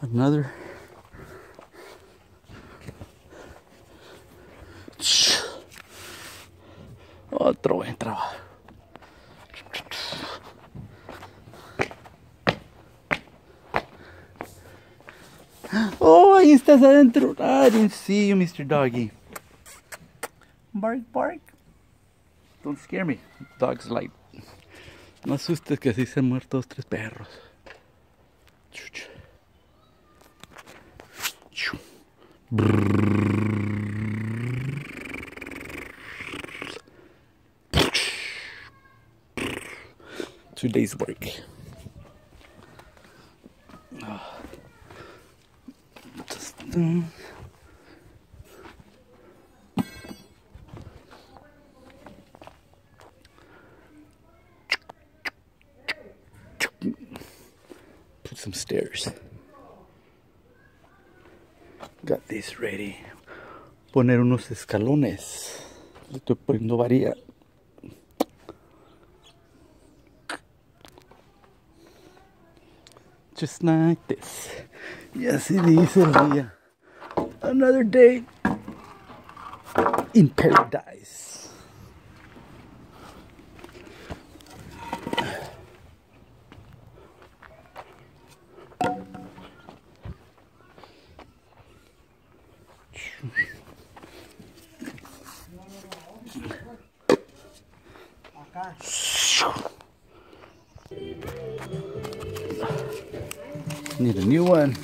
Another. Otro buen trabajo. Oh, ahí estás adentro. I didn't see you, Mr. Doggy. Bark, bark. Don't scare me. Dog's light. No asustes que así se han muerto 2, 3 perros. Today's work. Put some stairs. Got this ready. Poner unos escalones. Le estoy poniendo varía. Just like this. Y así dice el día. Another day in paradise. Need a new one.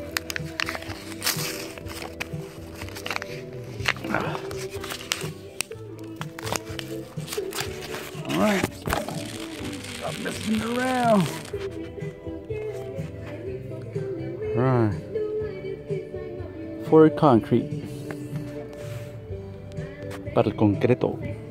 All right, stop messing around. All right, for concrete, para el concreto.